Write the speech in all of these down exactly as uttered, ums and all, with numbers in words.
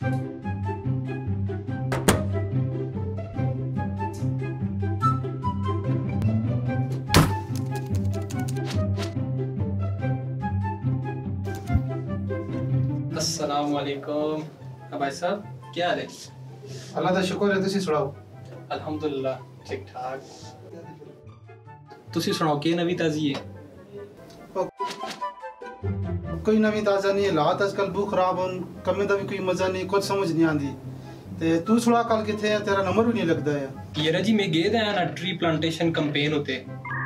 अस्सलाम वालेकुम भाई साहब, क्या हाल है? अल्लाह दा शुक्र है। तुसी सुनाओ? अल्हम्दुलिल्लाह ठीक ठाक। तुसी सुनाओ की नवी ताजी है? कोई नवी ताजा नहीं है। लात आजकल बहुत खराब होन, कमे दा भी कोई मजा नहीं, कुछ समझ नहीं आंदी। ते तू सुना कल किथे है? तेरा नंबर भी नहीं लगदा है। येरा जी मैं गए दा ना ट्री प्लांटेशन कैंपेन होते।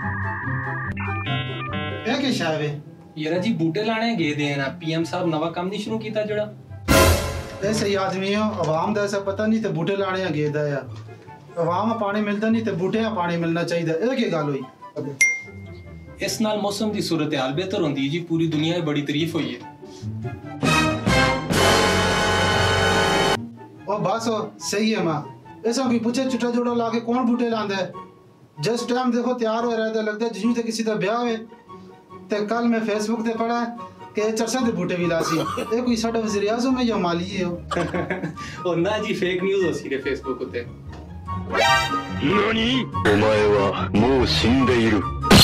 ए के शायद है? येरा जी बूटे लाने गए दे ना, पीएम साहब नवा काम नहीं शुरू कीता जड़ा। ऐसे ही आदमी हो, आवाम दा ऐसा पता नहीं ते बूटे लाने गए दा है। आवाम पानी मिलता नहीं ते बूटे पानी मिलना चाहिए। ए के गल हुई? इस नाल मौसम दी सूरत हाल बेहतर होंदी जी, पूरी दुनिया में बड़ी तारीफ हुई है। ओ बस हो सही है मां। ऐसा कोई पूछे चुटा जोड़ा लाके कौन बूटे लांदा है? जस्ट टाइम देखो तैयार हो रहता, लगता है जियूं ते किसी दा ब्याह है। ते कल मैं फेसबुक ते पढ़ा कि चरसा दे बूटे भी लासी। ए कोई साडा वज़ीर आज़म है या माली है? ओ ना जी फेक न्यूज़ होसी रे फेसबुक उते। नानी ओमाए वा मो शिंदे इरु।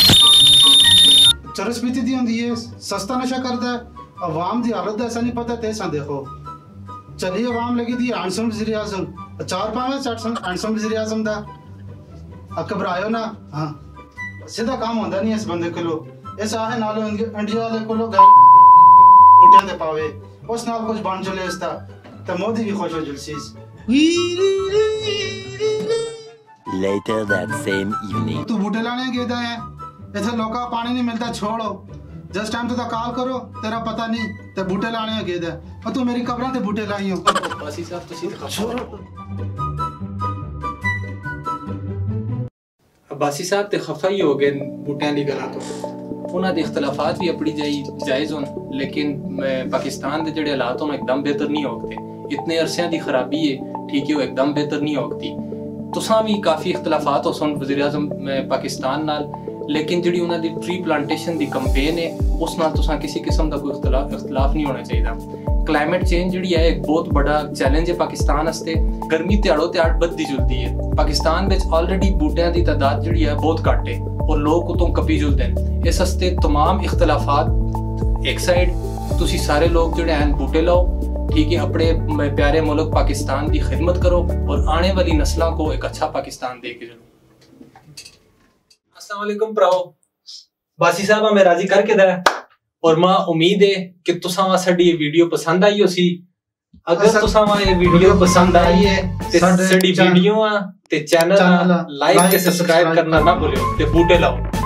चरस पीती दी होंदी है, सस्ता नशा करता है। अवाम दी हालत दा ऐसा नहीं पता ते सा देखो। चलिए अवाम लगी थी हैंडसम वज़ीर आज़म, चार पावे चट हैंडसम वज़ीर आज़म दा। घबरायो ना। हां सीधा काम होंदा नहीं इस बंदे को। ऐसा है नालो इंडिया वाले को लोग बूटियां दे पावे, उस नाल कुछ बन चले इसदा ते मोदी भी खुश हो जुलसीस। Later that same evening. तू बूटे लाने गए दा है, इथे लोका पानी नहीं मिलता, छोड़ो। जस्ट टाइम तो कॉल करो, तेरा पता नहीं ते बूटे लाने गए दा। और तू मेरी कब्रां ते बूटे लाई हो। बासी साहब तुसी ते खफा बासी साहब ते खफा ही हो गए बूटियां दी गल्लां तो। उन्हां दे इख्तलाफात भी अपनी जाई जायज़ होन, लेकिन पाकिस्तान दे जेड़े हालात होन एकदम बेहतर नहीं होगते। इतने अरसियां दी खराबी है, ठीक है, वो एकदम बेहतर नहीं होगती। तुसां भी काफ़ी इख्तलाफात हो सन वज़ीर आज़म पाकिस्तान नाल, लेकिन जिहड़ी उन्हां दी ट्री प्लांटेशन दी कैंपेन है उस नाल तुसां किसी किस्म दा कोई इख्तलाफ इख्तलाफ नहीं होना चाहिए। क्लाइमेट चेंज जिहड़ी है एक बहुत बड़ा चैलेंज है पाकिस्तान वास्ते। गर्मी ध्याड़ो ध्याड़ बधदी जुलदी है। पाकिस्तान विच ऑलरेडी बूटियां दी तादाद जिहड़ी है बहुत घट है और लोग उतों कपी जुलदे हैं। इस वास्ते तमाम इख्तलाफात एक साइड, तुसी सारे लोग जिहड़े हैं बूटे लाओ, ठीक है, अपने प्यारे मुल्क पाकिस्तान की खिदमत करो और आने वाली नस्लों को एक अच्छा पाकिस्तान दे के चलो। अस्सलाम वालेकुम भराओ। बासी साहब मैं राजी करके दा और मां उम्मीद है कि तुसां वा साडी ये वीडियो पसंद आई होसी। अगर तुसां वा ये वीडियो पसंद आई है ते साडी वीडियो ते चैनल लाइक ते सब्सक्राइब करना ना भूलियो ते बूटे लाओ।